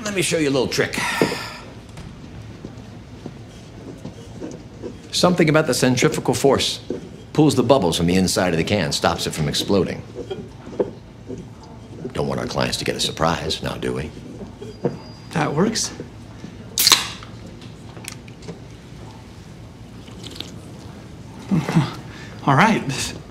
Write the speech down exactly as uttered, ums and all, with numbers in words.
Let me show you a little trick. Something about the centrifugal force pulls the bubbles from the inside of the can, stops it from exploding. Don't want our clients to get a surprise, now do we? That works. All right.